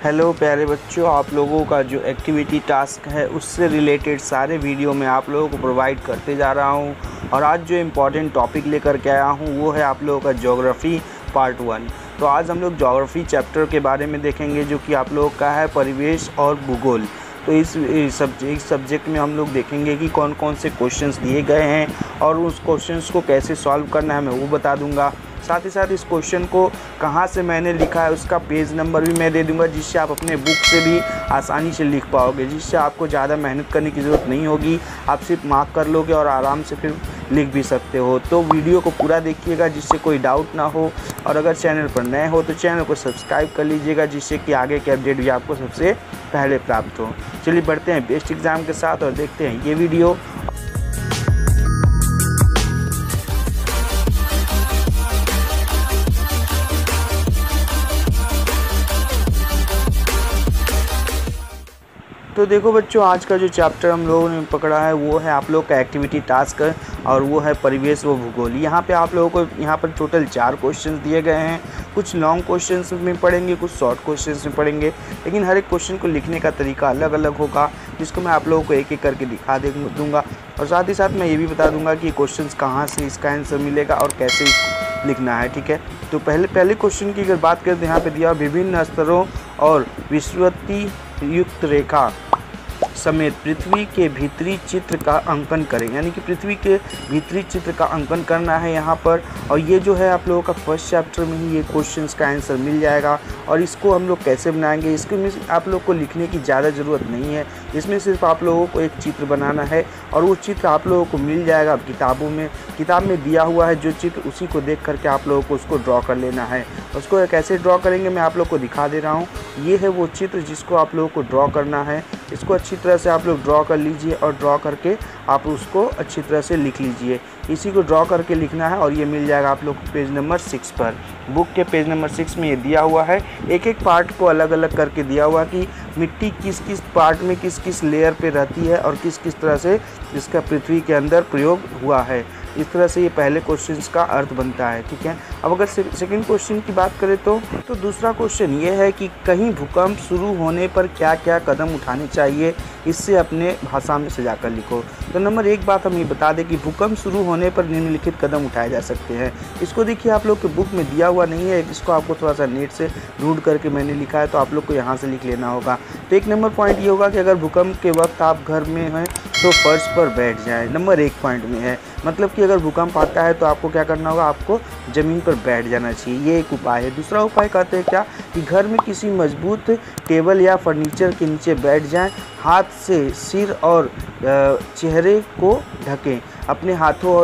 Hello प्यारे बच्चों, आप लोगों का जो एक्टिविटी टास्क है उससे रिलेटेड सारे वीडियो मैं आप लोगों को प्रोवाइड करते जा रहा हूं। और आज जो इम्पोर्टेंट टॉपिक लेकर के आया हूं वो है आप लोगों का ज्योग्राफी पार्ट 1। तो आज हम लोग ज्योग्राफी चैप्टर के बारे में देखेंगे जो कि आप लोगों का है परिवेश और भूगोल। तो इस सब्जेक्ट में हम लोग देखेंगे कि कौन कौन से क्वेश्चंस दिए गए हैं और उस क्वेश्चंस को कैसे सॉल्व करना है मैं वो बता दूंगा। साथ ही साथ इस क्वेश्चन को कहाँ से मैंने लिखा है उसका पेज नंबर भी मैं दे दूंगा, जिससे आप अपने बुक से भी आसानी से लिख पाओगे, जिससे आपको ज़्यादा मेहनत करने की ज़रूरत नहीं होगी। आप सिर्फ मार्क कर लोगे और आराम से फिर लिख भी सकते हो। तो वीडियो को पूरा देखिएगा जिससे कोई डाउट ना हो। और अगर चैनल पर नए हो तो चैनल को सब्सक्राइब कर लीजिएगा, जिससे कि आगे के अपडेट भी आपको सबसे पहले प्राप्त हो। चलिए बढ़ते हैं बेस्ट एग्ज़ाम के साथ और देखते हैं ये वीडियो। तो देखो बच्चों, आज का जो चैप्टर हम लोगों ने पकड़ा है वो है आप लोग का एक्टिविटी टास्क और वो है परिवेश व भूगोल। यहाँ पे आप लोगों को यहाँ पर टोटल 4 क्वेश्चंस दिए गए हैं। कुछ लॉन्ग क्वेश्चंस में पढ़ेंगे, कुछ शॉर्ट क्वेश्चंस में पढ़ेंगे, लेकिन हर एक क्वेश्चन को लिखने का तरीका अलग अलग होगा, जिसको मैं आप लोगों को एक एक करके दिखा दूँगा। और साथ ही साथ मैं ये भी बता दूँगा कि क्वेश्चन कहाँ से इसका आंसर मिलेगा और कैसे लिखना है, ठीक है। तो पहले क्वेश्चन की अगर बात करें तो यहाँ पर दिया विभिन्न स्तरों और विषुवती युक्त रेखा समेत पृथ्वी के भीतरी चित्र का अंकन करें। यानी कि पृथ्वी के भीतरी चित्र का अंकन करना है यहाँ पर। और ये जो है आप लोगों का फर्स्ट चैप्टर में ही ये क्वेश्चंस का आंसर मिल जाएगा। और इसको हम लोग कैसे बनाएंगे, इसके में आप लोग को लिखने की ज़्यादा ज़रूरत नहीं है। इसमें सिर्फ आप लोगों को एक चित्र बनाना है और वो चित्र आप लोगों को मिल जाएगा किताबों में। किताब में दिया हुआ है जो चित्र, उसी को देख करके आप लोगों को उसको ड्रॉ कर लेना है। उसको कैसे ड्रॉ करेंगे मैं आप लोग को दिखा दे रहा हूँ। ये है वो चित्र जिसको आप लोगों को ड्रॉ करना है। इसको अच्छी तरह से आप लोग ड्रॉ कर लीजिए और ड्रॉ करके आप उसको अच्छी तरह से लिख लीजिए। इसी को ड्रॉ करके लिखना है और ये मिल जाएगा आप लोग को पेज नंबर 6 पर। बुक के पेज नंबर 6 में ये दिया हुआ है। एक एक पार्ट को अलग अलग करके दिया हुआ कि मिट्टी किस किस पार्ट में किस किस लेयर पे रहती है और किस किस तरह से इसका पृथ्वी के अंदर प्रयोग हुआ है। इस तरह से ये पहले क्वेश्चंस का अर्थ बनता है, ठीक है। अब अगर सेकंड क्वेश्चन की बात करें तो दूसरा क्वेश्चन ये है कि कहीं भूकंप शुरू होने पर क्या क्या कदम उठाने चाहिए, इससे अपने भाषा में सजा कर लिखो। तो नंबर 1 बात हम ये बता दें कि भूकंप शुरू होने पर निम्नलिखित कदम उठाए जा सकते हैं। इसको देखिए आप लोग के बुक में दिया हुआ नहीं है, इसको आपको थोड़ा सा नेट से ढूंढ करके मैंने लिखा है, तो आप लोग को यहाँ से लिख लेना होगा। तो 1 नंबर पॉइंट ये होगा कि अगर भूकंप के वक्त आप घर में हैं तो फर्श पर बैठ जाएं। नंबर 1 पॉइंट में है, मतलब कि अगर भूकंप आता है तो आपको क्या करना होगा, आपको ज़मीन पर बैठ जाना चाहिए। ये एक उपाय है। दूसरा उपाय कहते हैं क्या कि घर में किसी मजबूत टेबल या फर्नीचर के नीचे बैठ जाएं। हाथ से सिर और चेहरे को ढकें। अपने हाथों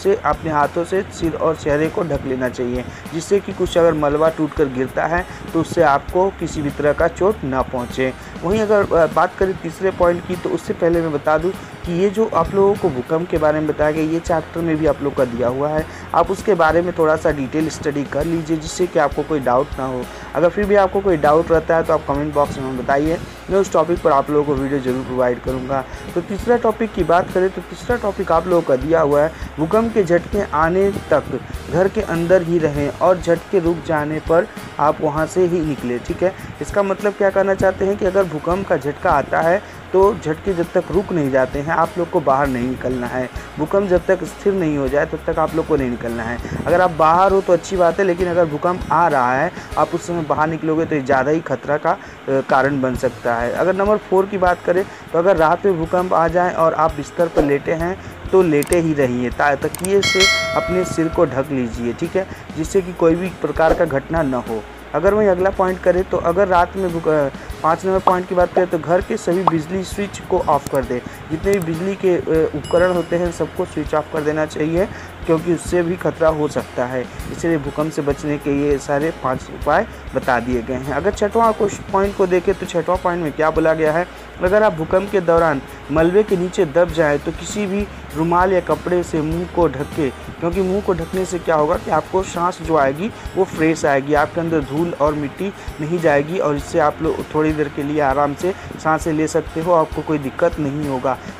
से सिर और चेहरे को ढक लेना चाहिए, जिससे कि कुछ अगर मलबा टूटकर गिरता है तो उससे आपको किसी भी तरह का चोट ना पहुंचे। वहीं अगर बात करें तीसरे पॉइंट की, तो उससे पहले मैं बता दूं कि ये जो आप लोगों को भूकंप के बारे में बताया गया, ये चैप्टर में भी आप लोग का दिया हुआ है। आप उसके बारे में थोड़ा सा डिटेल स्टडी कर लीजिए, जिससे कि आपको कोई डाउट ना हो। अगर फिर भी आपको कोई डाउट रहता है तो आप कमेंट बॉक्स में बताइए, मैं उस टॉपिक पर आप लोगों को वीडियो ज़रूर प्रोवाइड करूँगा। तो तीसरा टॉपिक की बात करें तो तीसरा टॉपिक आप लोगों का दिया हुआ है भूकंप के झटके आने तक घर के अंदर ही रहें और झटके रुक जाने पर आप वहाँ से ही निकले, ठीक है। इसका मतलब क्या कहना चाहते हैं कि अगर भूकंप का झटका आता है तो झटके जब तक रुक नहीं जाते हैं आप लोग को बाहर नहीं निकलना है। भूकंप जब तक स्थिर नहीं हो जाए तब तक आप लोग को नहीं निकलना है। अगर आप बाहर हो तो अच्छी बात है, लेकिन अगर भूकंप आ रहा है आप उस समय बाहर निकलोगे तो ये ज़्यादा ही खतरा का कारण बन सकता है। अगर नंबर 4 की बात करें तो अगर रात में भूकंप आ जाए और आप बिस्तर पर लेटे हैं तो लेटे ही रहिए, तकिए से अपने सिर को ढक लीजिए, ठीक है, जिससे कि कोई भी प्रकार का घटना न हो। अगर वही अगला पॉइंट करें तो अगर रात में 5 नंबर पॉइंट की बात करें तो घर के सभी बिजली स्विच को ऑफ़ कर दें। जितने भी बिजली के उपकरण होते हैं सबको स्विच ऑफ कर देना चाहिए, क्योंकि उससे भी खतरा हो सकता है। इसलिए भूकंप से बचने के ये सारे 5 उपाय बता दिए गए हैं। अगर छठवां पॉइंट को देखें तो छठवां पॉइंट में क्या बोला गया है, अगर आप भूकंप के दौरान मलबे के नीचे दब जाए तो किसी भी रुमाल या कपड़े से मुंह को ढके, क्योंकि मुंह को ढकने से क्या होगा कि आपको सांस जो आएगी वो फ्रेश आएगी, आपके अंदर धूल और मिट्टी नहीं जाएगी और इससे आप लोग थोड़ी देर के लिए आराम से सांसें ले सकते हो, आपको कोई दिक्कत नहीं होगा।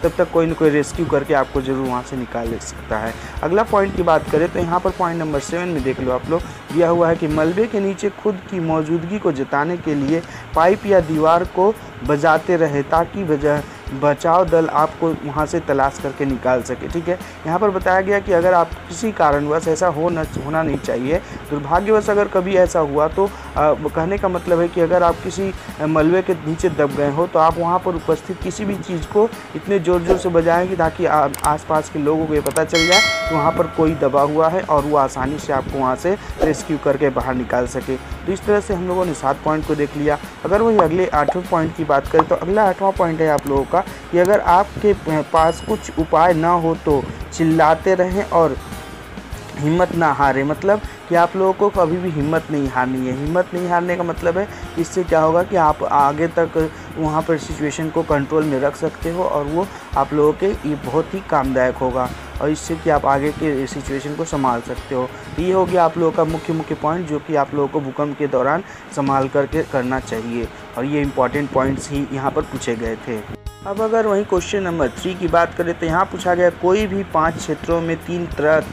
तब तक कोई ना कोई रेस्क्यू करके आपको ज़रूर वहाँ से निकाल सकता है। अगला पॉइंट की बात करें तो यहाँ पर पॉइंट नंबर 7 में देख लो आप लोग, दिया हुआ है कि मलबे के नीचे खुद की मौजूदगी को जताने के लिए पाइप या दीवार को बजाते रहे ताकि बचाव दल आपको वहाँ से तलाश करके निकाल सके। ठीक है, यहाँ पर बताया गया कि अगर आप किसी कारणवश ऐसा होना नहीं चाहिए, दुर्भाग्यवश अगर कभी ऐसा हुआ तो कहने का मतलब है कि अगर आप किसी मलबे के नीचे दब गए हो तो आप वहाँ पर उपस्थित किसी भी चीज़ को इतने ज़ोर ज़ोर से बजाएंगे ताकि आसपास के लोगों को ये पता चल जाए कि वहाँ पर कोई दबा हुआ है और वो आसानी से आपको वहाँ से रेस्क्यू करके बाहर निकाल सके। तो इस तरह से हम लोगों ने 7 पॉइंट को देख लिया। अगर वही अगले 8वें पॉइंट की बात करें तो अगला 8वां पॉइंट है आप लोगों का कि अगर आपके पास कुछ उपाय ना हो तो चिल्लाते रहें और हिम्मत ना हारे। मतलब कि आप लोगों को कभी भी हिम्मत नहीं हारनी है। हिम्मत नहीं हारने का मतलब है इससे क्या होगा कि आप आगे तक वहाँ पर सिचुएशन को कंट्रोल में रख सकते हो और वो आप लोगों के ये बहुत ही कामदायक होगा और इससे कि आप आगे के सिचुएशन को संभाल सकते हो। ये हो गया आप लोगों का मुख्य पॉइंट जो कि आप लोगों को भूकंप के दौरान संभाल करके करना चाहिए और ये इंपॉर्टेंट पॉइंट्स ही यहाँ पर पूछे गए थे। अब अगर वहीं क्वेश्चन नंबर 3 की बात करें तो यहाँ पूछा गया कोई भी 5 क्षेत्रों में तीन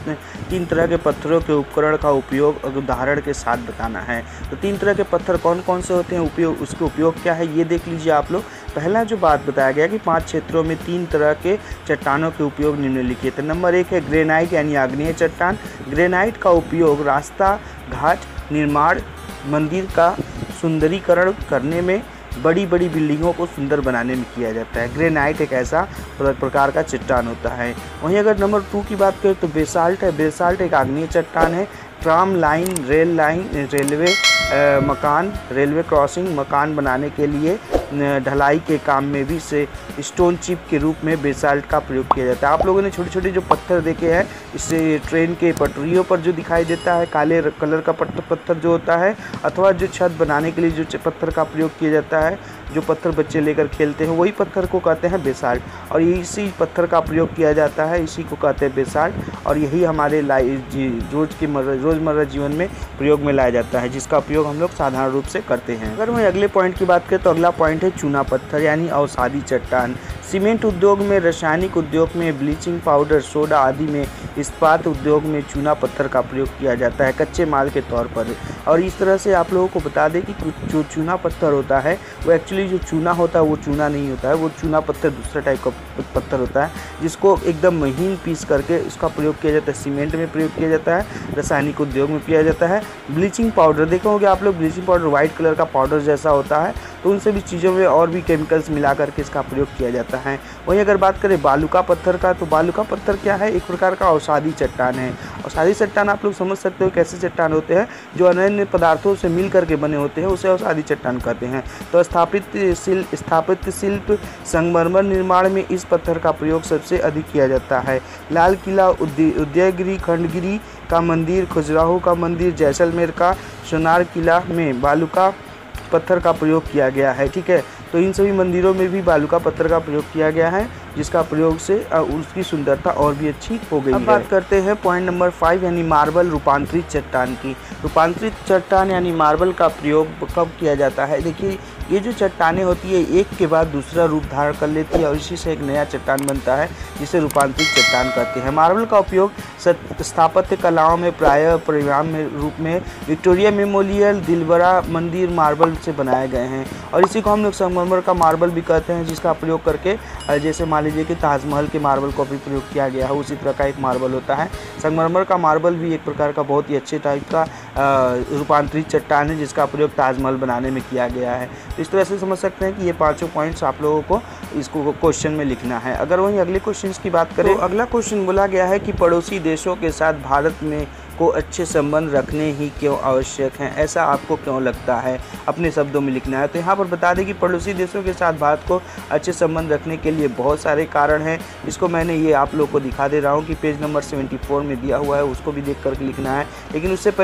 तरह के पत्थरों के उपकरण का उपयोग उदाहरण के साथ बताना है। तो 3 तरह के पत्थर कौन कौन से होते हैं, उसके उपयोग क्या है ये देख लीजिए आप लोग। पहला जो बात बताया गया कि 5 क्षेत्रों में 3 तरह के चट्टानों के उपयोग निम्नलिखित है। नंबर 1 है ग्रेनाइट यानी आग्नेय चट्टान। ग्रेनाइट का उपयोग रास्ता घाट निर्माण, मंदिर का सुंदरीकरण करने में, बड़ी बड़ी बिल्डिंगों को सुंदर बनाने में किया जाता है। ग्रेनाइट एक ऐसा प्रकार का चट्टान होता है। वहीं अगर नंबर 2 की बात करें तो बेसाल्ट है। बेसाल्ट एक आग्नेय चट्टान है। Tram line, rail line, railway मकान, रेलवे क्रॉसिंग मकान बनाने के लिए ढलाई के काम में भी से स्टोन चिप के रूप में बेसाल्ट का प्रयोग किया जाता है। आप लोगों ने छोटे छोटे जो पत्थर देखे हैं, इससे ट्रेन के पटरियों पर जो दिखाई देता है काले कलर का पत्थर जो होता है, अथवा जो छत बनाने के लिए जो पत्थर का प्रयोग किया जाता है, जो पत्थर बच्चे लेकर खेलते हैं, वही पत्थर को कहते हैं बेसाल्ट और इसी पत्थर का प्रयोग किया जाता है, इसी को कहते हैं बेसाल्ट और यही हमारे रोज़मर्रा जीवन में प्रयोग में लाया जाता है, जिसका उपयोग हम लोग साधारण रूप से करते हैं। अगर मैं अगले पॉइंट की बात करें तो अगला पॉइंट है चूना पत्थर यानी अवसादी चट्टान। सीमेंट उद्योग में, रासायनिक उद्योग में, ब्लीचिंग पाउडर, सोडा आदि में, इस्पात उद्योग में चूना पत्थर का प्रयोग किया जाता है कच्चे माल के तौर पर। और इस तरह से आप लोगों को बता दें कि जो चूना पत्थर होता है वो एक्चुअली जो चूना होता है वो चूना नहीं होता है, वो चूना पत्थर दूसरा टाइप का पत्थर होता है जिसको एकदम महीन पीस करके इसका प्रयोग किया जाता है। सीमेंट में प्रयोग किया जाता है, रासायनिक उद्योग में किया जाता है। ब्लीचिंग पाउडर देखोगे आप लोग, ब्लीचिंग पाउडर वाइट कलर का पाउडर जैसा होता है, तो उन सभी चीज़ों में और भी केमिकल्स मिला करके इसका प्रयोग किया जाता है। वहीं अगर बात करें बालूका पत्थर का, तो बालूका पत्थर क्या है, एक प्रकार का अवसादी चट्टान है। अवसादी चट्टान आप लोग समझ सकते हो कैसे चट्टान होते हैं जो अन्य पदार्थों से मिल करके बने होते हैं, उसे अवसादी चट्टान कहते हैं। तो स्थापित शिल्प संगमरमर निर्माण में इस पत्थर का प्रयोग सबसे अधिक किया जाता है। लाल किला, उदयगिरी, खंडगिरी का मंदिर, खजुराहो का मंदिर, जैसलमेर का सोनार किला में बालूका पत्थर का प्रयोग किया गया है। ठीक है, तो इन सभी मंदिरों में भी बालूका पत्थर का प्रयोग किया गया है, जिसका प्रयोग से उसकी सुंदरता और भी अच्छी हो गई है। अब बात करते हैं पॉइंट नंबर 5 यानी मार्बल रूपांतरित चट्टान की। रूपांतरित चट्टान यानी मार्बल का प्रयोग कब किया जाता है? देखिए, ये जो चट्टानें होती है एक के बाद दूसरा रूप धारण कर लेती है और इसी से एक नया चट्टान बनता है, जिसे रूपांतरित चट्टान कहते हैं। मार्बल का उपयोग स्थापत्य कलाओं में प्रायः परिणाम में रूप में विक्टोरिया मेमोरियल, दिलबरा मंदिर मार्बल से बनाए गए हैं और इसी को हम लोग संगमरमर का मार्बल भी कहते हैं, जिसका प्रयोग करके जैसे मान लीजिए कि ताजमहल के मार्बल को भी प्रयोग किया गया है, उसी तरह का एक मार्बल होता है। संगमरमर का मार्बल भी एक प्रकार का बहुत ही अच्छे टाइप का रूपांतरित चट्टान है, जिसका प्रयोग ताजमहल बनाने में किया गया है। इस तरह से समझ सकते हैं कि ये 5 पॉइंट्स आप लोगों को इसको क्वेश्चन में लिखना है। अगर वहीं अगले क्वेश्चन की बात करें तो अगला क्वेश्चन बोला गया है कि पड़ोसी देशों के साथ भारत में को अच्छे संबंध रखने ही क्यों आवश्यक हैं, ऐसा आपको क्यों लगता है, अपने शब्दों में लिखना है। तो यहाँ पर बता दें कि पड़ोसी देशों के साथ भारत को अच्छे संबंध रखने के लिए बहुत सारे कारण हैं। इसको मैंने ये आप लोग को दिखा दे रहा हूँ कि पेज नंबर 74 में दिया हुआ है, उसको भी देख कर लिखना है। लेकिन उससे पहले कुछ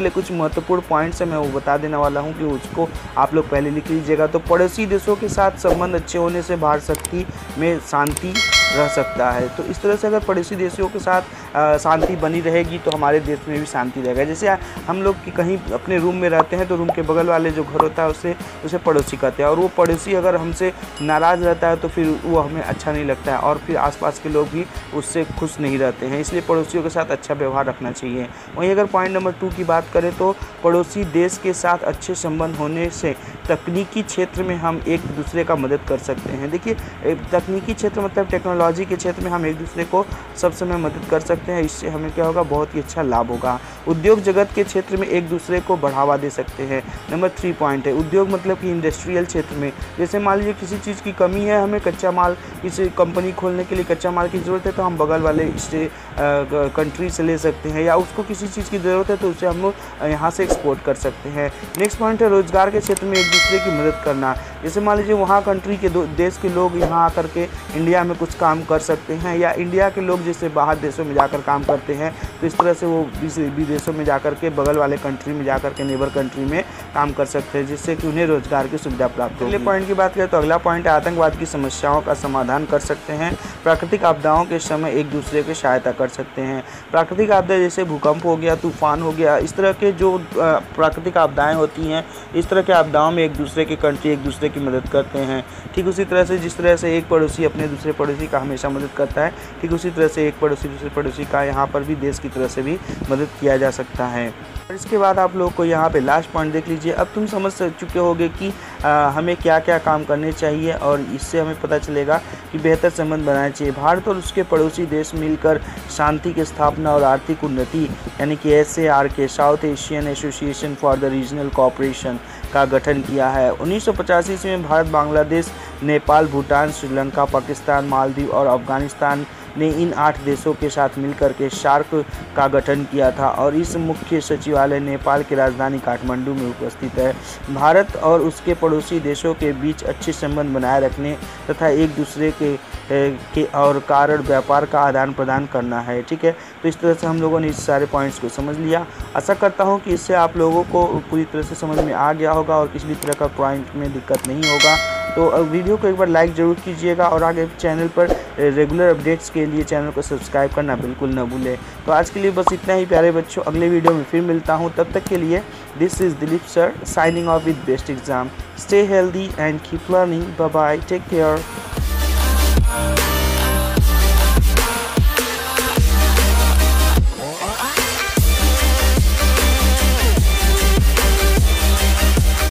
महत्वपूर्ण पॉइंट्स है मैं वो बता देने वाला हूँ कि उसको आप लोग पहले लिख लीजिएगा। तो पड़ोसी देशों के साथ संबंध अच्छे होने से भारत शक्ति में शांति रह सकता है। तो इस तरह से अगर पड़ोसी देशों के साथ शांति बनी रहेगी तो हमारे देश में भी शांति रहेगा। जैसे हम लोग कि कहीं अपने रूम में रहते हैं तो रूम के बगल वाले जो घर होता है उसे पड़ोसी कहते हैं, और वो पड़ोसी अगर हमसे नाराज़ रहता है तो फिर वो हमें अच्छा नहीं लगता है और फिर आसपास के लोग भी उससे खुश नहीं रहते हैं। इसलिए पड़ोसियों के साथ अच्छा व्यवहार रखना चाहिए। वहीं अगर पॉइंट नंबर 2 की बात करें तो पड़ोसी देश के साथ अच्छे संबंध होने से तकनीकी क्षेत्र में हम एक दूसरे का मदद कर सकते हैं। देखिए, तकनीकी क्षेत्र मतलब टेक्नोलॉजी के क्षेत्र में हम एक दूसरे को सब समय मदद कर सकते हैं। इससे हमें क्या होगा, बहुत ही अच्छा लाभ होगा। उद्योग जगत के क्षेत्र में एक दूसरे को बढ़ावा दे सकते हैं। नंबर 3 पॉइंट है उद्योग मतलब कि इंडस्ट्रियल क्षेत्र में, जैसे मान लीजिए किसी चीज़ की कमी है, हमें कच्चा माल, किसी कंपनी खोलने के लिए कच्चा माल की ज़रूरत है तो हम बगल वाले कंट्री से ले सकते हैं, या उसको किसी चीज़ की ज़रूरत है तो उसे हम लोग यहाँ से एक्सपोर्ट कर सकते हैं। नेक्स्ट पॉइंट है रोजगार के क्षेत्र में एक दूसरे की मदद करना। जैसे मान लीजिए वहाँ कंट्री के देश के लोग यहाँ आकर के इंडिया में कुछ काम कर सकते हैं, या इंडिया के लोग जैसे बाहर देशों में जाकर काम करते हैं तो इस तरह से वो विदेशों में जाकर के बगल वाले कंट्री में जाकर के नेबर कंट्री में काम कर सकते हैं, जिससे कि उन्हें रोजगार की सुविधा प्राप्त हो। अगले पॉइंट की बात करें तो अगला पॉइंट है आतंकवाद की समस्याओं का समाधान कर सकते हैं। प्राकृतिक आपदाओं के समय एक दूसरे की सहायता कर सकते हैं। प्राकृतिक आपदा जैसे भूकंप हो गया, तूफान हो गया, इस तरह के जो प्राकृतिक आपदाएं होती हैं, इस तरह के आपदाओं में एक दूसरे की कंट्री एक दूसरे की मदद करते हैं। ठीक उसी तरह से जिस तरह से एक पड़ोसी अपने दूसरे पड़ोसी का हमेशा मदद करता है, ठीक उसी तरह से एक पड़ोसी दूसरे पड़ोसी का यहाँ पर भी देश की तरह से भी मदद किया जा सकता है। और इसके बाद आप लोग को यहाँ पे लास्ट पॉइंट देख लीजिए। अब तुम समझ चुके होंगे कि हमें क्या क्या काम करने चाहिए, और इससे हमें पता चलेगा कि बेहतर संबंध बनाना चाहिए। भारत और उसके पड़ोसी देश मिलकर शांति की स्थापना और आर्थिक उन्नति यानी कि SARK South Asian association for the regional cooperation का गठन किया है। 1985 में भारत, बांग्लादेश, नेपाल, भूटान, श्रीलंका, पाकिस्तान, मालदीव और अफगानिस्तान ने इन 8 देशों के साथ मिलकर के सार्क का गठन किया था, और इस मुख्य सचिवालय नेपाल की राजधानी काठमांडू में उपस्थित है। भारत और उसके पड़ोसी देशों के बीच अच्छे संबंध बनाए रखने तथा एक दूसरे के और कारण व्यापार का आदान प्रदान करना है। ठीक है, तो इस तरह से हम लोगों ने इस सारे पॉइंट्स को समझ लिया। आशा करता हूँ कि इससे आप लोगों को पूरी तरह से समझ में आ गया होगा और किसी भी तरह का पॉइंट में दिक्कत नहीं होगा। तो वीडियो को एक बार लाइक ज़रूर कीजिएगा, और आगे चैनल पर रेगुलर अपडेट्स के लिए चैनल को सब्सक्राइब करना बिल्कुल न भूलें। तो आज के लिए बस इतना ही प्यारे बच्चों, अगले वीडियो में फिर मिलता हूँ। तब तक के लिए this is Dilip sir signing off with best exam. Stay healthy and keep learning. Bye bye, take care.